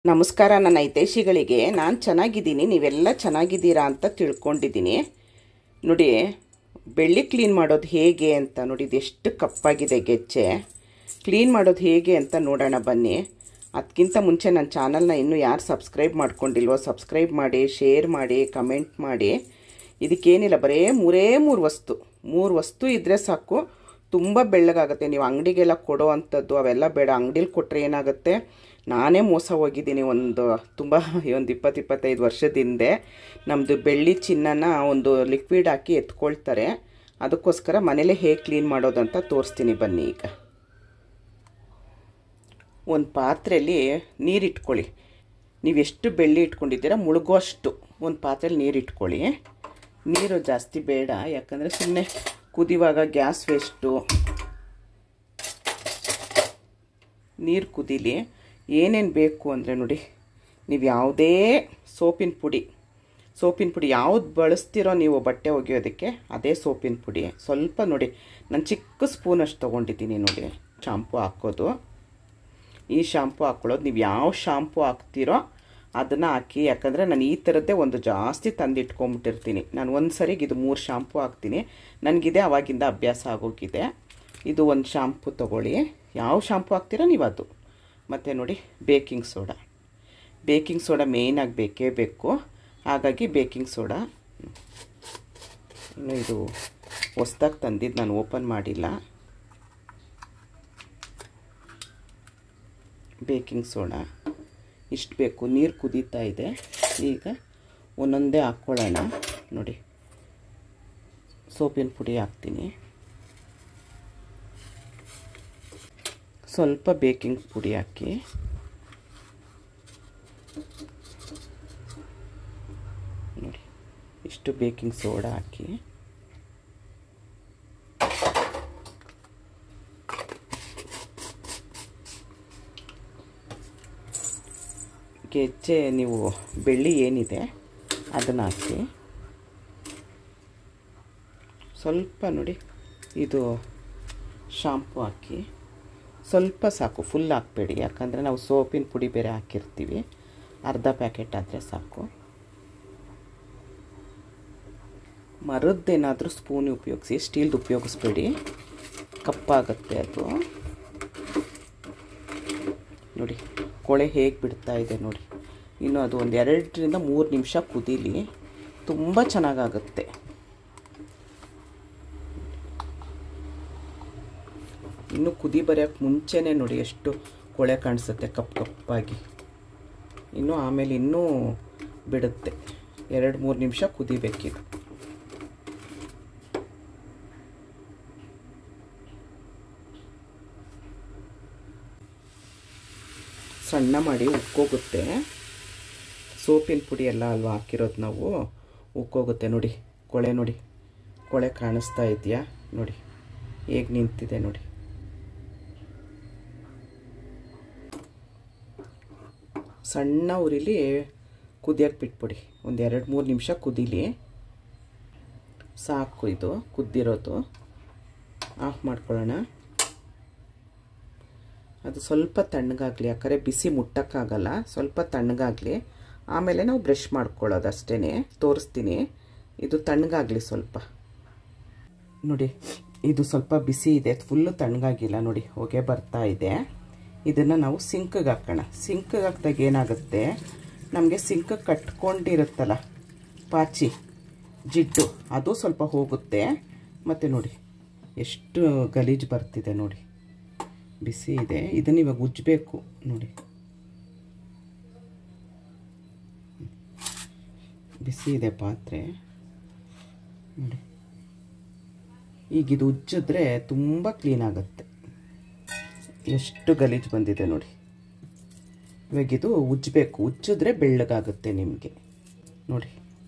ನಮಸ್ಕಾರ ನನ್ನ ಹಿತೈಷಿಗಳಿಗೆ. ನಾನು ಚೆನ್ನಾಗಿದ್ದೀನಿ, ನೀವೆಲ್ಲ ಚೆನ್ನಾಗಿದ್ದೀರಾ ಅಂತ ತಿಳ್ಕೊಂಡಿದ್ದೀನಿ. ನೋಡಿ, ಬೆಳ್ಳಿ ಕ್ಲೀನ್ ಮಾಡೋದು ಹೇಗೆ ಅಂತ ನೋಡಿ. ಇದೆಷ್ಟು ಕಪ್ಪಾಗಿದೆ ಗೆಜ್ಜೆ. ಕ್ಲೀನ್ ಮಾಡೋದು ಹೇಗೆ ಅಂತ ನೋಡೋಣ ಬನ್ನಿ. ಅದಕ್ಕಿಂತ ಮುಂಚೆ ನನ್ನ ಚಾನಲ್ನ ಇನ್ನೂ ಯಾರು ಸಬ್ಸ್ಕ್ರೈಬ್ ಮಾಡ್ಕೊಂಡಿಲ್ವೋ ಸಬ್ಸ್ಕ್ರೈಬ್ ಮಾಡಿ, ಶೇರ್ ಮಾಡಿ, ಕಮೆಂಟ್ ಮಾಡಿ. ಇದಕ್ಕೇನಿಲ್ಲ, ಬರೀ ಮೂರು ವಸ್ತು ಇದ್ದರೆ ಸಾಕು, ತುಂಬ ಬೆಳ್ಳಗಾಗುತ್ತೆ. ನೀವು ಅಂಗಡಿಗೆಲ್ಲ ಕೊಡೋ ಅಂಥದ್ದು ಅವೆಲ್ಲ ಬೇಡ. ಅಂಗಡಿಲಿ ಕೊಟ್ಟರೆ ಏನಾಗುತ್ತೆ, ನಾನೇ ಮೋಸ ಹೋಗಿದ್ದೀನಿ. ಒಂದು 20-25 ವರ್ಷದ ಹಿಂದೆ ನಮ್ಮದು ಬೆಳ್ಳಿ ಚಿನ್ನನ ಒಂದು ಲಿಕ್ವಿಡ್ ಹಾಕಿ ಎತ್ಕೊಳ್ತಾರೆ. ಅದಕ್ಕೋಸ್ಕರ ಮನೇಲೇ ಹೇಗೆ ಕ್ಲೀನ್ ಮಾಡೋದಂತ ತೋರಿಸ್ತೀನಿ ಬನ್ನಿ. ಈಗ ಒಂದು ಪಾತ್ರೆಯಲ್ಲಿ ನೀರು ಇಟ್ಕೊಳ್ಳಿ. ನೀವು ಎಷ್ಟು ಬೆಳ್ಳಿ ಇಟ್ಕೊಂಡಿದ್ದೀರಾ ಮುಳುಗೋ ಅಷ್ಟು ಒಂದು ಪಾತ್ರೆಯಲ್ಲಿ ನೀರು ಇಟ್ಕೊಳ್ಳಿ. ನೀರು ಜಾಸ್ತಿ ಬೇಡ, ಯಾಕಂದರೆ ಸುಮ್ಮನೆ ಕುದಿವಾಗ ಗ್ಯಾಸ್ ವೇಸ್ಟು. ನೀರು ಕುದೀಲಿ. ಏನೇನು ಬೇಕು ಅಂದರೆ ನೋಡಿ, ನೀವು ಯಾವುದೇ ಸೋಪಿನ ಪುಡಿ ಯಾವುದು ಬಳಸ್ತೀರೋ ನೀವು ಬಟ್ಟೆ ಒಗೆಯೋದಕ್ಕೆ, ಅದೇ ಸೋಪಿನ ಪುಡಿ ಸ್ವಲ್ಪ ನೋಡಿ. ನಾನು ಚಿಕ್ಕ ಸ್ಪೂನಷ್ಟು ತೊಗೊಂಡಿದ್ದೀನಿ ನೋಡಿ. ಶಾಂಪು ಹಾಕೋದು, ಈ ಶಾಂಪು ಹಾಕ್ಕೊಳ್ಳೋದು. ನೀವು ಯಾವ ಶಾಂಪು ಹಾಕ್ತೀರೋ ಅದನ್ನು ಹಾಕಿ. ಯಾಕಂದರೆ ನಾನು ಈ ಥರದ್ದೇ ಒಂದು ಜಾಸ್ತಿ ತಂದಿಟ್ಕೊಂಬಿಟ್ಟಿರ್ತೀನಿ. ನಾನು ಒಂದು ಸರಿಗೆ ಇದು 3 ಶಾಂಪು ಹಾಕ್ತೀನಿ. ನನಗಿದೆ ಆವಾಗಿಂದ ಅಭ್ಯಾಸ ಆಗೋಗಿದೆ. ಇದು ಒಂದು ಶಾಂಪು ತೊಗೊಳ್ಳಿ. ಯಾವ ಶಾಂಪು ಹಾಕ್ತೀರೋ ನೀವು ಅದು. ಮತ್ತು ನೋಡಿ, ಬೇಕಿಂಗ್ ಸೋಡಾ ಮೇಯ್ನಾಗಿ ಬೇಕೇ ಬೇಕು. ಹಾಗಾಗಿ ಬೇಕಿಂಗ್ ಸೋಡಾ. ಇನ್ನು ಇದು ಹೊಸ್ದಾಗಿ ತಂದಿದ್ದು, ನಾನು ಓಪನ್ ಮಾಡಿಲ್ಲ. ಬೇಕಿಂಗ್ ಸೋಡಾ ಇಷ್ಟು ಬೇಕು. ನೀರು ಕುದೀತಾ ಇದೆ. ಈಗ ಒಂದೊಂದೇ ಹಾಕ್ಕೊಳ್ಳೋಣ. ನೋಡಿ, ಸೋಪಿನ ಪುಡಿ ಹಾಕ್ತೀನಿ, ಸ್ವಲ್ಪ ಬೇಕಿಂಗ್ ಪುಡಿ ಹಾಕಿ, ನೋಡಿ ಇಷ್ಟು ಬೇಕಿಂಗ್ ಸೋಡಾ ಹಾಕಿ, ಗೆಜ್ಜೆ ನೀವು ಬೆಳ್ಳಿ ಏನಿದೆ ಅದನ್ನು ಹಾಕಿ, ಸ್ವಲ್ಪ ನೋಡಿ ಇದು ಶಾಂಪು ಹಾಕಿ. ಸ್ವಲ್ಪ ಸಾಕು, ಫುಲ್ ಹಾಕಬೇಡಿ, ಯಾಕಂದರೆ ನಾವು ಸೋಪಿನ ಪುಡಿ ಬೇರೆ ಹಾಕಿರ್ತೀವಿ. ಅರ್ಧ ಪ್ಯಾಕೆಟ್ ಆದರೆ ಸಾಕು. ಮರದ್ದೇನಾದರೂ ಸ್ಪೂನ್ ಉಪಯೋಗಿಸಿ, ಸ್ಟೀಲ್ದು ಉಪಯೋಗಿಸ್ಬೇಡಿ, ಕಪ್ಪಾಗುತ್ತೆ ಅದು. ನೋಡಿ ಕೊಳೆ ಹೇಗೆ ಬಿಡ್ತಾ ಇದೆ ನೋಡಿ. ಇನ್ನು ಅದು ಒಂದು 2-3 ನಿಮಿಷ ಕುದೀಲಿ, ತುಂಬ ಚೆನ್ನಾಗಾಗುತ್ತೆ. ಇನ್ನು ಕುದಿ ಬರೋಕ್ಕೆ ಮುಂಚೆನೇ ನೋಡಿ ಎಷ್ಟು ಕೊಳೆ ಕಾಣಿಸುತ್ತೆ ಕಪ್ಪಾಗಿ. ಇನ್ನು ಆಮೇಲೆ ಇನ್ನೂ ಬಿಡುತ್ತೆ. 2-3 ನಿಮಿಷ ಕುದಿಬೇಕಿದು. ಸಣ್ಣ ಮಾಡಿ ಉಕ್ಕೋಗುತ್ತೆ. ಸೋಪಿನ ಪುಡಿ ಎಲ್ಲ ಅಲ್ವಾ ಹಾಕಿರೋದು ನಾವು, ಉಕ್ಕೋಗುತ್ತೆ. ನೋಡಿ ಕೊಳೆ ಕಾಣಿಸ್ತಾ ಇದೆಯಾ ನೋಡಿ, ಹೇಗೆ ನಿಂತಿದೆ ನೋಡಿ. ಸಣ್ಣ ಉರಿಲಿ ಕುದಿಯೋಕ್ಕೆ ಬಿಟ್ಬಿಡಿ. ಒಂದು 2-3 ನಿಮಿಷ ಕುದೀಲಿ ಸಾಕು. ಇದು ಕುದ್ದಿರೋದು ಆಫ್ ಮಾಡ್ಕೊಳ್ಳೋಣ. ಅದು ಸ್ವಲ್ಪ ತಣ್ಣಗಾಗಲಿ, ಯಾಕಂದರೆ ಬಿಸಿ ಮುಟ್ಟಕ್ಕಾಗಲ್ಲ. ಸ್ವಲ್ಪ ತಣ್ಣಗಾಗಲಿ, ಆಮೇಲೆ ನಾವು ಬ್ರಷ್ ಮಾಡ್ಕೊಳ್ಳೋದು ಅಷ್ಟೇ. ತೋರಿಸ್ತೀನಿ. ಇದು ತಣ್ಣಗಾಗಲಿ ಸ್ವಲ್ಪ. ನೋಡಿ, ಇದು ಸ್ವಲ್ಪ ಬಿಸಿ ಇದೆ, ಫುಲ್ಲು ತಣ್ಣಗಾಗಿಲ್ಲ ನೋಡಿ, ಹೊಗೆ ಬರ್ತಾ ಇದೆ. ಇದನ್ನು ನಾವು ಸಿಂಕ್ಗೆ ಹಾಕೋಣ. ಸಿಂಕ್ಗೆ ಹಾಕಿದಾಗ ಏನಾಗುತ್ತೆ, ನಮಗೆ ಸಿಂಕ್ ಕಟ್ಕೊಂಡಿರುತ್ತಲ್ಲ ಪಾಚಿ ಜಿಡ್ಡು, ಅದು ಸ್ವಲ್ಪ ಹೋಗುತ್ತೆ. ಮತ್ತು ನೋಡಿ ಎಷ್ಟು ಗಲೀಜು ಬರ್ತಿದೆ ನೋಡಿ, ಬಿಸಿ ಇದೆ. ಇದನ್ನು ಇವಾಗ ಉಜ್ಜಬೇಕು ನೋಡಿ, ಬಿಸಿ ಇದೆ ಪಾತ್ರೆ ನೋಡಿ. ಈಗ ಇದು ಉಜ್ಜಿದ್ರೆ ತುಂಬ ಕ್ಲೀನ್ ಆಗುತ್ತೆ. ಎಷ್ಟು ಗಲೀಜು ಬಂದಿದೆ ನೋಡಿ. ಇವಾಗ ಇದು ಉಜ್ಜಬೇಕು, ಉಜ್ಜಿದ್ರೆ ಬೆಳ್ಳಗಾಗುತ್ತೆ ನಿಮಗೆ. ನೋಡಿ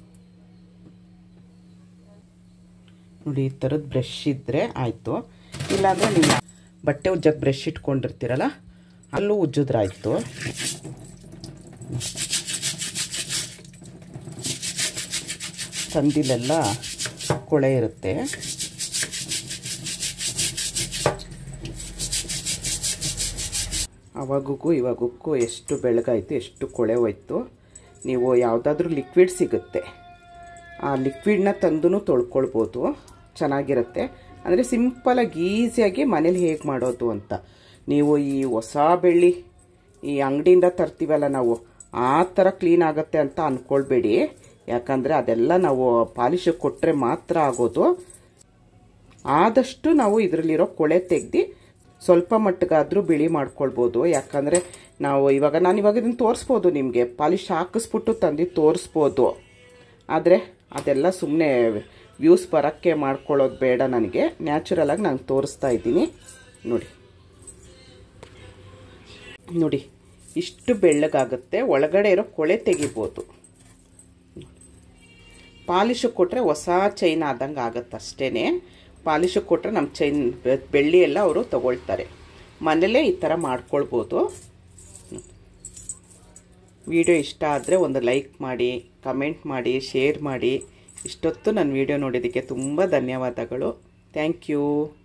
ಈ ಥರದ್ದು ಬ್ರಷ್ ಇದ್ದರೆ ಆಯಿತು. ಇಲ್ಲಾಂದರೆ ನೀವು ಬಟ್ಟೆ ಉಜ್ಜಕ್ಕೆ ಬ್ರಷ್ ಇಟ್ಕೊಂಡಿರ್ತೀರಲ್ಲ, ಅಲ್ಲೂ ಉಜ್ಜಿದ್ರೆ ಆಯಿತು. ಸಂದಿಲೆಲ್ಲ ಕೊಳೆ ಇರುತ್ತೆ. ಅವಾಗೂ ಇವಾಗಕ್ಕೂ ಎಷ್ಟು ಬೆಳಗಾಯಿತು, ಎಷ್ಟು ಕೊಳೆ ಹೋಯ್ತು. ನೀವು ಯಾವುದಾದ್ರೂ ಲಿಕ್ವಿಡ್ ಸಿಗುತ್ತೆ, ಆ ಲಿಕ್ವಿಡ್ನ ತಂದು ತೊಳ್ಕೊಳ್ಬೋದು, ಚೆನ್ನಾಗಿರುತ್ತೆ. ಅಂದರೆ ಸಿಂಪಲಾಗಿ ಈಸಿಯಾಗಿ ಮನೇಲಿ ಹೇಗೆ ಮಾಡೋದು ಅಂತ. ನೀವು ಈ ಹೊಸ ಬೆಳ್ಳಿ ಈ ಅಂಗಡಿಯಿಂದ ತರ್ತೀವಲ್ಲ ನಾವು, ಆ ಥರ ಕ್ಲೀನ್ ಆಗುತ್ತೆ ಅಂತ ಅಂದ್ಕೊಳ್ಬೇಡಿ. ಯಾಕಂದರೆ ಅದೆಲ್ಲ ನಾವು ಪಾಲಿಶಿಗೆ ಕೊಟ್ಟರೆ ಮಾತ್ರ ಆಗೋದು. ಆದಷ್ಟು ನಾವು ಇದರಲ್ಲಿರೋ ಕೊಳೆ ತೆಗೆದು ಸ್ವಲ್ಪ ಮಟ್ಟಿಗಾದರೂ ಬಿಳಿ ಮಾಡ್ಕೊಳ್ಬೋದು. ಯಾಕಂದರೆ ನಾನು ಇವಾಗ ಇದನ್ನು ತೋರಿಸ್ಬೋದು, ನಿಮಗೆ ಪಾಲಿಶ್ ಹಾಕಿಸ್ಬಿಟ್ಟು ತಂದು ತೋರಿಸ್ಬೋದು. ಆದರೆ ಅದೆಲ್ಲ ಸುಮ್ಮನೆ ವ್ಯೂಸ್ ಬರೋಕ್ಕೆ ಮಾಡ್ಕೊಳ್ಳೋದು ಬೇಡ. ನನಗೆ ನ್ಯಾಚುರಲಾಗಿ ನಾನು ತೋರಿಸ್ತಾ ಇದ್ದೀನಿ. ನೋಡಿ ಇಷ್ಟು ಬೆಳ್ಳಗಾಗುತ್ತೆ. ಒಳಗಡೆ ಇರೋ ಕೊಳೆ ತೆಗಿಬೋದು. ಪಾಲಿಶಿಗೆ ಕೊಟ್ಟರೆ ಹೊಸ ಚೈನ್ ಆದಂಗೆ ಆಗುತ್ತೆ ಅಷ್ಟೇ. ಪಾಲಿಶಿಗೆ ಕೊಟ್ಟರೆ ನಮ್ಮ ಚೈನ್ ಬೆಳ್ಳಿ ಎಲ್ಲ ಅವರು ತಗೊಳ್ತಾರೆ. ಮನೇಲೇ ಈ ಥರ ಮಾಡ್ಕೊಳ್ಬೋದು. ವಿಡಿಯೋ ಇಷ್ಟ ಆದರೆ ಒಂದು ಲೈಕ್ ಮಾಡಿ, ಕಮೆಂಟ್ ಮಾಡಿ, ಶೇರ್ ಮಾಡಿ. ಇಷ್ಟೊತ್ತು ನನ್ನ ವಿಡಿಯೋ ನೋಡಿದ್ದಕ್ಕೆ ತುಂಬ ಧನ್ಯವಾದಗಳು. Thank you.